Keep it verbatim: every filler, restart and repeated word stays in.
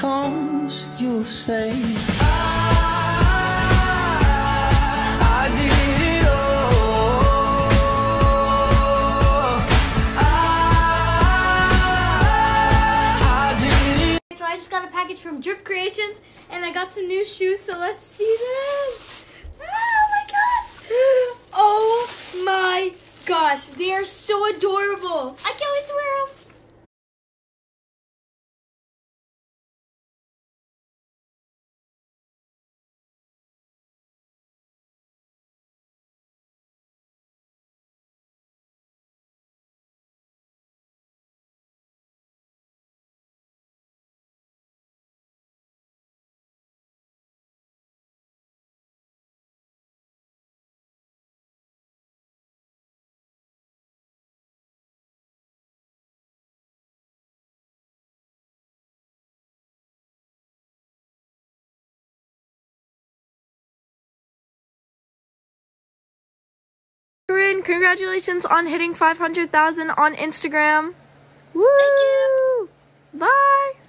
comes, you'll say I, I did it all. I, I did it. So I just got a package from Drip Creations, and I got some new shoes, so let's see this. Oh my god! Oh my gosh, they are so adorable. I can't wait to wear them. Corinne, congratulations on hitting five hundred thousand on Instagram. Woo! Thank you. Bye!